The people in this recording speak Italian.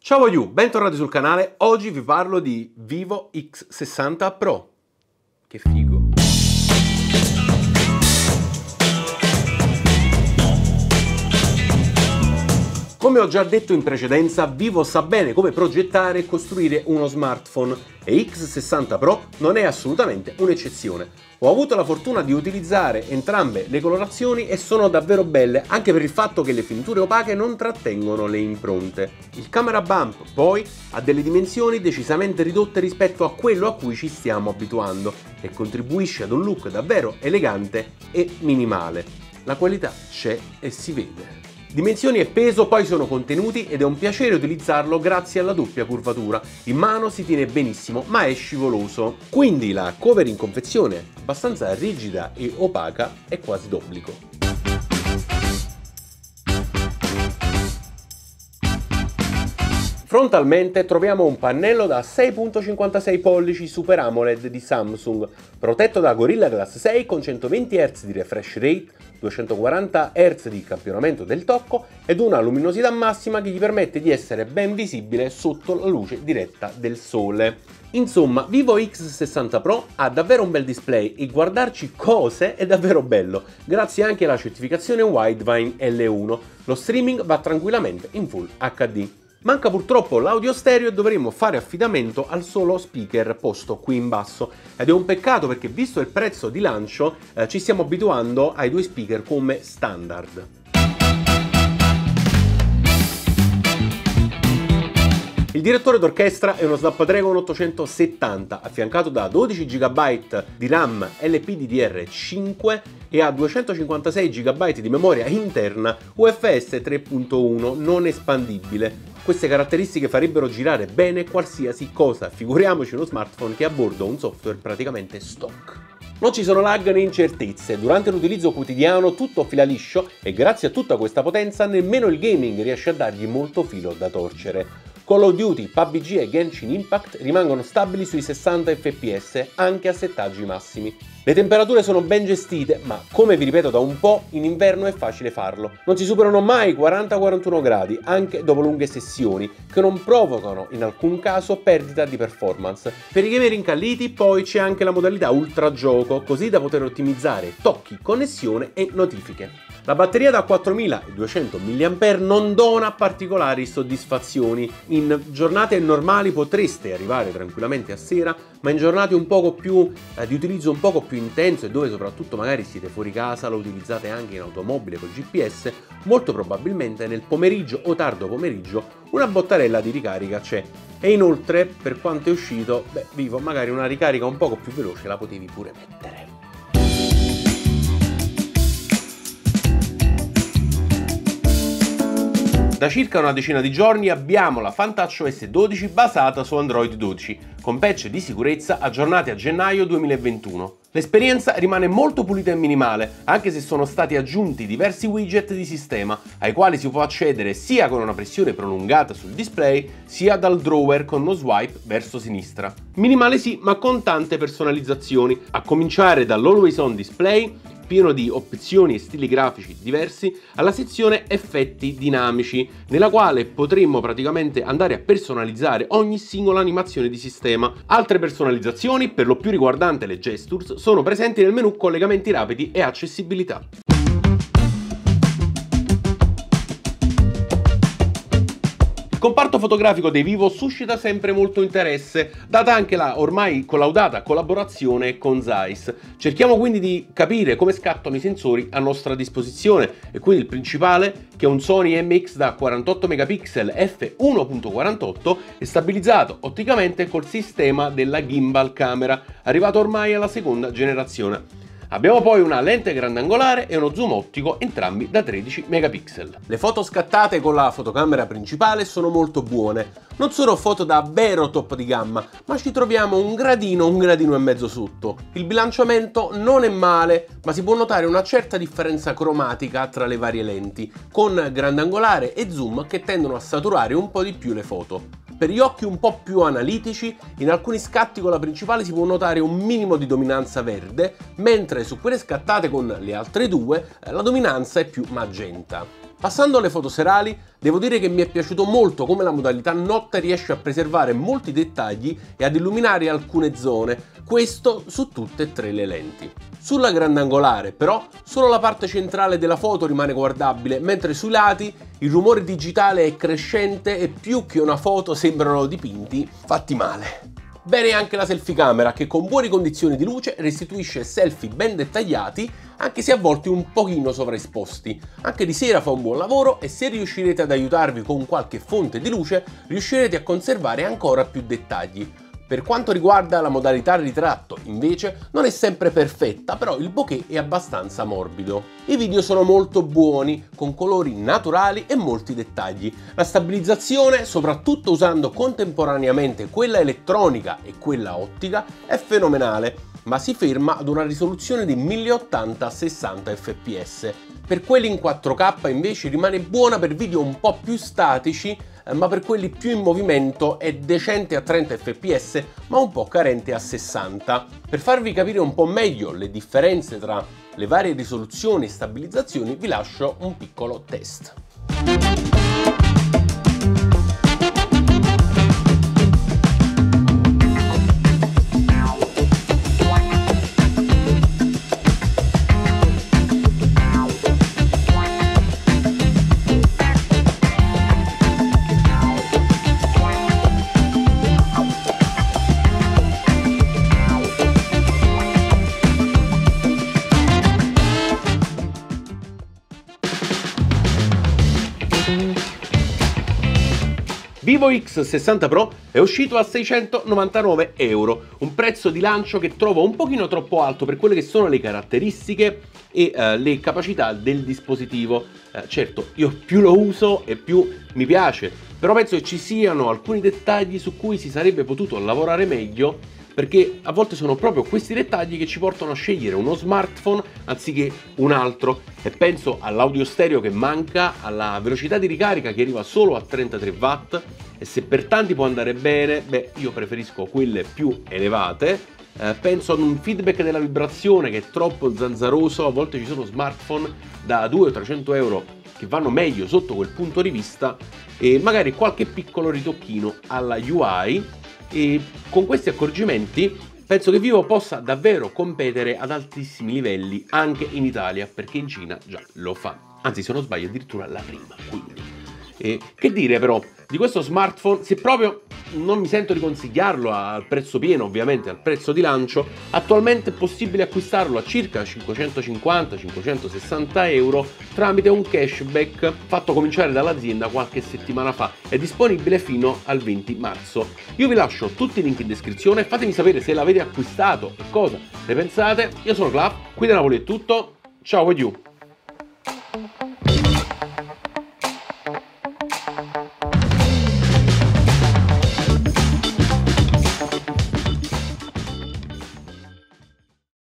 Ciao a you, bentornati sul canale. Oggi vi parlo di Vivo X60 Pro. Che figo! Come ho già detto in precedenza, Vivo sa bene come progettare e costruire uno smartphone e X60 Pro non è assolutamente un'eccezione. Ho avuto la fortuna di utilizzare entrambe le colorazioni e sono davvero belle, anche per il fatto che le finiture opache non trattengono le impronte. Il camera bump poi ha delle dimensioni decisamente ridotte rispetto a quello a cui ci stiamo abituando e contribuisce ad un look davvero elegante e minimale. La qualità c'è e si vede. Dimensioni e peso poi sono contenuti ed è un piacere utilizzarlo grazie alla doppia curvatura. In mano si tiene benissimo ma è scivoloso. Quindi la cover in confezione, abbastanza rigida e opaca, è quasi d'obbligo. Frontalmente troviamo un pannello da 6.56 pollici Super AMOLED di Samsung, protetto da Gorilla Glass 6 con 120 Hz di refresh rate, 240 Hz di campionamento del tocco ed una luminosità massima che gli permette di essere ben visibile sotto la luce diretta del sole. Insomma, Vivo X60 Pro ha davvero un bel display e guardarci cose è davvero bello, grazie anche alla certificazione Widevine L1. Lo streaming va tranquillamente in Full HD. Manca purtroppo l'audio stereo e dovremmo fare affidamento al solo speaker posto qui in basso ed è un peccato perché visto il prezzo di lancio ci stiamo abituando ai due speaker come standard. Il direttore d'orchestra è uno Snapdragon 870 affiancato da 12 GB di RAM LPDDR5 e a 256 GB di memoria interna UFS 3.1 non espandibile. Queste caratteristiche farebbero girare bene qualsiasi cosa, figuriamoci uno smartphone che ha a bordo un software praticamente stock. Non ci sono lag né incertezze, durante l'utilizzo quotidiano tutto fila liscio e grazie a tutta questa potenza nemmeno il gaming riesce a dargli molto filo da torcere. Call of Duty, PUBG e Genshin Impact rimangono stabili sui 60 fps anche a settaggi massimi. Le temperature sono ben gestite, ma come vi ripeto da un po', in inverno è facile farlo. Non si superano mai i 40-41 gradi, anche dopo lunghe sessioni, che non provocano in alcun caso perdita di performance. Per i gamer incalliti poi c'è anche la modalità ultra gioco, così da poter ottimizzare tocchi, connessione e notifiche. La batteria da 4200 mAh non dona particolari soddisfazioni. In giornate normali potreste arrivare tranquillamente a sera, ma in giornate un poco più di utilizzo un poco più intenso e dove soprattutto magari siete fuori casa, lo utilizzate anche in automobile col GPS, molto probabilmente nel pomeriggio o tardo pomeriggio una bottarella di ricarica c'è. E inoltre, per quanto è uscito, Vivo magari una ricarica un poco più veloce la potevi pure mettere. Da circa una decina di giorni abbiamo la FunTouchOS 12 basata su Android 12, con patch di sicurezza aggiornati a gennaio 2021. L'esperienza rimane molto pulita e minimale, anche se sono stati aggiunti diversi widget di sistema, ai quali si può accedere sia con una pressione prolungata sul display, sia dal drawer con uno swipe verso sinistra. Minimale sì, ma con tante personalizzazioni, a cominciare dall'Always On Display, pieno di opzioni e stili grafici diversi, alla sezione effetti dinamici, nella quale potremmo praticamente andare a personalizzare ogni singola animazione di sistema. Altre personalizzazioni, per lo più riguardante le gestures, sono presenti nel menu collegamenti rapidi e accessibilità. Il comparto fotografico dei Vivo suscita sempre molto interesse, data anche la ormai collaudata collaborazione con Zeiss. Cerchiamo quindi di capire come scattano i sensori a nostra disposizione e quindi il principale, che è un Sony MX da 48 megapixel f1.48 e stabilizzato otticamente col sistema della gimbal camera, arrivato ormai alla seconda generazione. Abbiamo poi una lente grandangolare e uno zoom ottico, entrambi da 13 megapixel. Le foto scattate con la fotocamera principale sono molto buone. Non sono foto davvero top di gamma, ma ci troviamo un gradino e mezzo sotto. Il bilanciamento non è male, ma si può notare una certa differenza cromatica tra le varie lenti, con grandangolare e zoom che tendono a saturare un po' di più le foto. Per gli occhi un po' più analitici, in alcuni scatti con la principale si può notare un minimo di dominanza verde, mentre su quelle scattate con le altre due la dominanza è più magenta. Passando alle foto serali, devo dire che mi è piaciuto molto come la modalità notte riesce a preservare molti dettagli e ad illuminare alcune zone, questo su tutte e tre le lenti. Sulla grandangolare, però, solo la parte centrale della foto rimane guardabile, mentre sui lati il rumore digitale è crescente e più che una foto sembrano dipinti fatti male. Bene anche la selfie camera che con buone condizioni di luce restituisce selfie ben dettagliati anche se a volte un pochino sovraesposti. Anche di sera fa un buon lavoro e se riuscirete ad aiutarvi con qualche fonte di luce riuscirete a conservare ancora più dettagli. Per quanto riguarda la modalità ritratto, invece, non è sempre perfetta, però il bokeh è abbastanza morbido. I video sono molto buoni, con colori naturali e molti dettagli. La stabilizzazione, soprattutto usando contemporaneamente quella elettronica e quella ottica, è fenomenale, ma si ferma ad una risoluzione di 1080 a 60 fps. Per quelli in 4K invece rimane buona per video un po' più statici, ma per quelli più in movimento è decente a 30 fps ma un po' carente a 60. Per farvi capire un po' meglio le differenze tra le varie risoluzioni e stabilizzazioni vi lascio un piccolo test. Vivo X60 Pro è uscito a 699 €, un prezzo di lancio che trovo un pochino troppo alto per quelle che sono le caratteristiche e le capacità del dispositivo. Certo, io più lo uso e più mi piace, però penso che ci siano alcuni dettagli su cui si sarebbe potuto lavorare meglio, perché a volte sono proprio questi dettagli che ci portano a scegliere uno smartphone anziché un altro, e penso all'audio stereo che manca, alla velocità di ricarica che arriva solo a 33 watt, e se per tanti può andare bene, beh, io preferisco quelle più elevate. Penso ad un feedback della vibrazione che è troppo zanzaroso, a volte ci sono smartphone da 200 o 300 € che vanno meglio sotto quel punto di vista, e magari qualche piccolo ritocchino alla UI. E con questi accorgimenti penso che Vivo possa davvero competere ad altissimi livelli anche in Italia, perché in Cina già lo fa, anzi se non sbaglio addirittura la prima. Quindi che dire però di questo smartphone, se proprio non mi sento di consigliarlo al prezzo pieno, ovviamente al prezzo di lancio, attualmente è possibile acquistarlo a circa 550-560 € tramite un cashback fatto cominciare dall'azienda qualche settimana fa. È disponibile fino al 20 marzo. Io vi lascio tutti i link in descrizione, fatemi sapere se l'avete acquistato e cosa ne pensate. Io sono Clav, qui da Napoli è tutto, ciao with you!